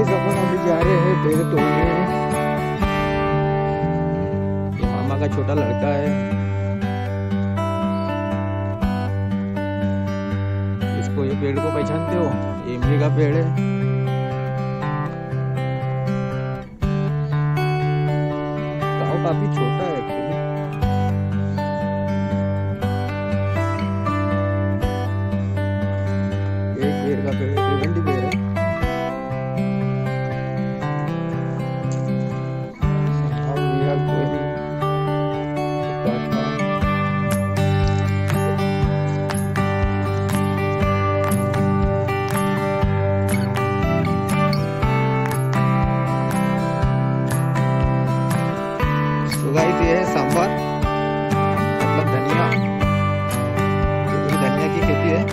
Guys अपन अभी जा रहे हैं पेड़ तोड़ने। ये मामा का छोटा लड़का है, इसको ये पेड़ को पहचानते हो, ये इमली का पेड़ है। गाँव काफी छोटा है एक्चुअली। एक पेड़ का पेड़ भिवंडी पेड़ है। गाइस ये है सांभर, मतलब धनिया। ये धनिया की खेती है।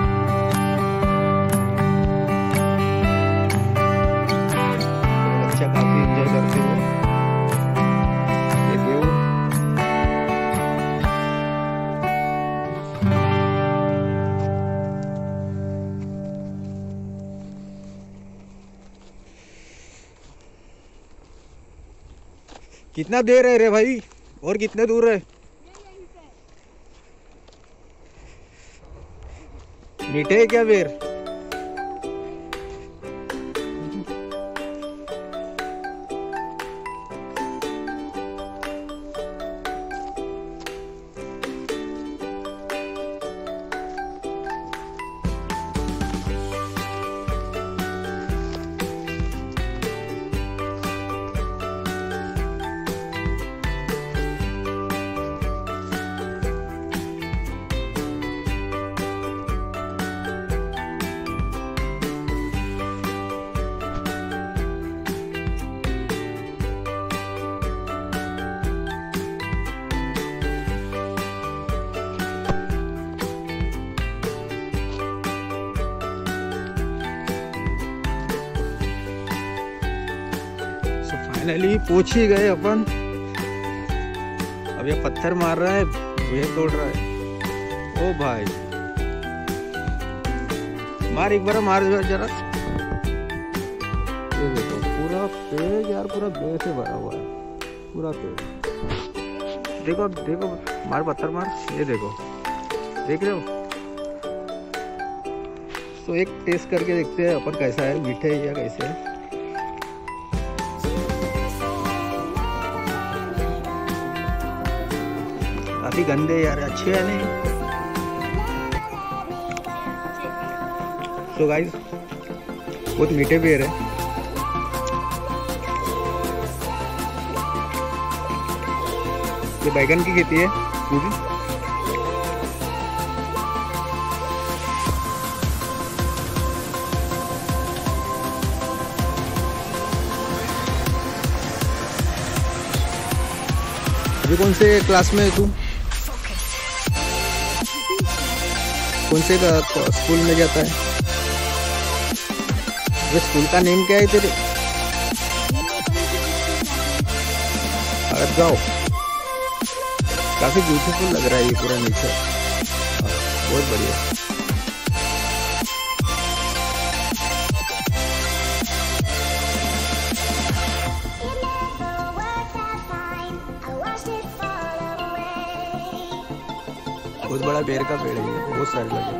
बच्चा काफी एंजॉय करते हुए ये गेहूं। कितना देर है रे भाई, और कितने दूर है? मीठे है क्या बेर? फाइनली पहुंच ही गए अपन। अब ये पत्थर मार रहा है, ये तोड़ रहा है। ओ भाई मार, एक बार मार जरा। ये देखो पूरा पेड़ यार, पूरा बेर से भरा हुआ है पूरा पेड़। देखो देखो, मार पत्थर मार। ये देखो, देख रहे हो? तो एक टेस्ट करके देखते हैं अपन कैसा है, मीठे है या कैसे है। काफी गंदे यार, अच्छे है नहीं। तो गाइस बहुत मीठे पेड़ है। ये बैगन की खेती है पूरी। अभी कौन से क्लास में है तू? कौन से स्कूल में जाता है? ये स्कूल का नेम क्या है तेरे? भारत गाँव। काफी ब्यूटीफुल लग रहा है ये पूरा नेचर, बहुत बढ़िया। बहुत बड़ा बेर का पेड़ है, बहुत सारे लगे।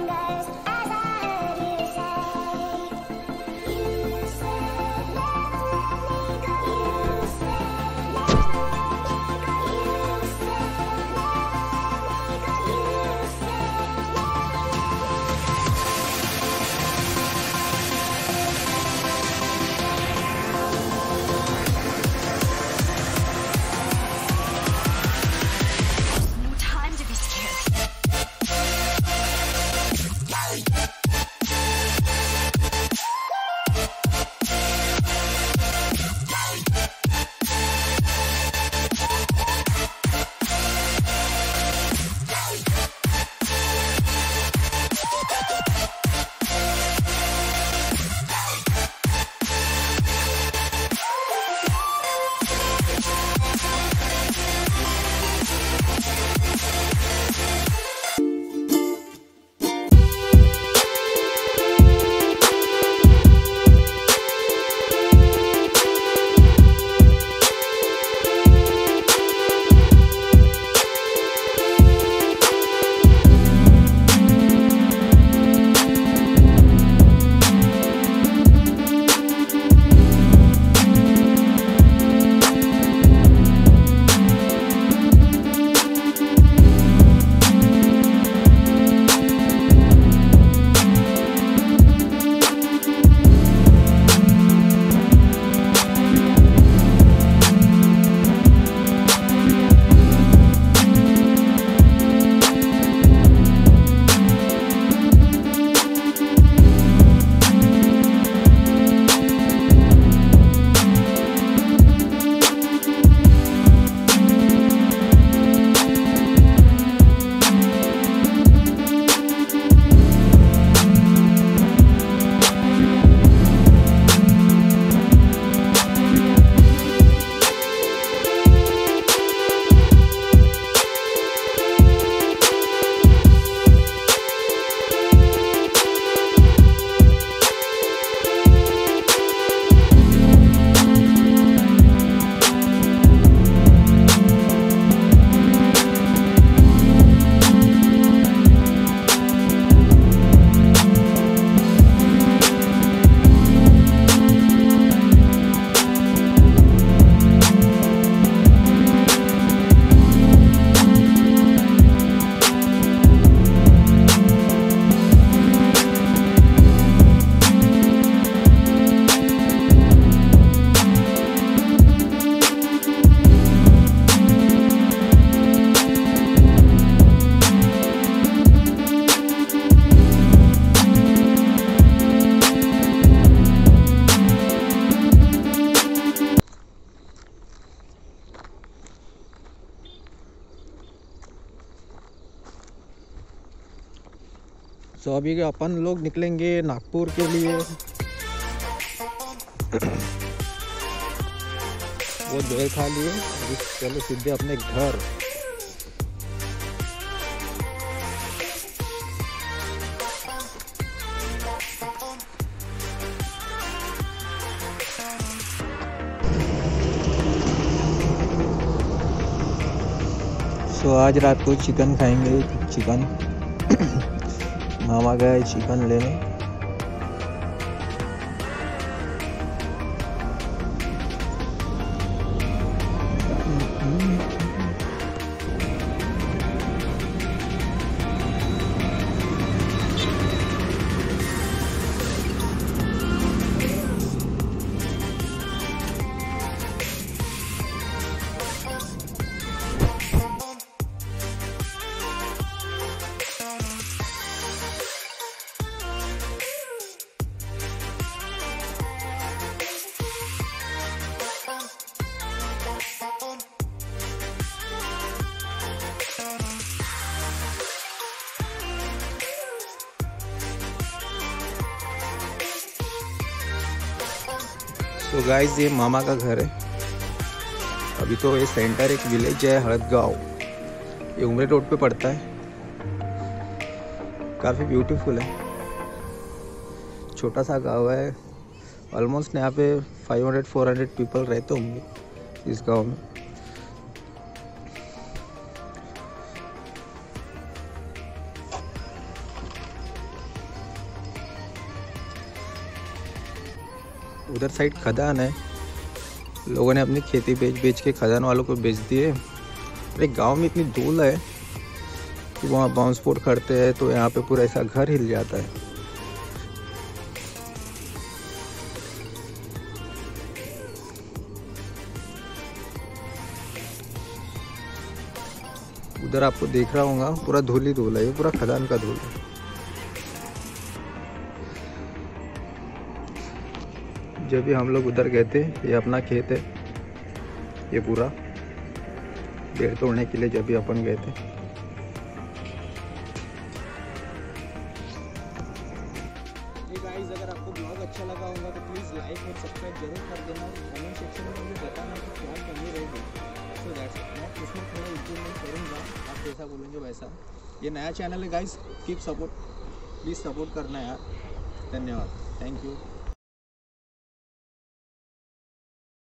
सो अभी अपन लोग निकलेंगे नागपुर के लिए। वो देर खा लिए, चलो सीधे अपने घर। तो आज रात को चिकन खाएंगे। चिकन मामा गए चिकन लेने। तो गाइस ये मामा का घर है। अभी तो ये सेंटर एक विलेज है हड़दगांव, ये उमरे रोड पे पड़ता है। काफ़ी ब्यूटीफुल है, छोटा सा गांव है। ऑलमोस्ट यहाँ पे 500-400 पीपल रहते होंगे इस गांव में। उधर साइड खदान है, लोगों ने अपनी खेती बेच के खदान वालों को बेच दिए। अरे गांव में इतनी धूल है कि वहाँ बॉम्ब स्फोट करते हैं तो यहाँ पे पूरा ऐसा घर हिल जाता है। उधर आपको देख रहा होगा पूरा धूल ही धूल है, ये पूरा खदान का धूल है। जब भी हम लोग उधर गए थे, ये अपना खेत है, ये पूरा पेड़ तोड़ने के लिए जब भी अपन गए थे। गाइस अगर आपको ब्लॉग अच्छा लगा होगा तो प्लीज़ लाइक और सब्सक्राइब जरूर कर देना। कमेंट सेक्शन में मुझे बताना कि क्या कमी रहेगी, तो दैट्स मैं उसमें थोड़ा इम्प्रूवमेंट करूँगा। आप जैसा बोलेंगे वैसा। ये नया चैनल है guys, keep support, please support करना यार। धन्यवाद, थैंक यू।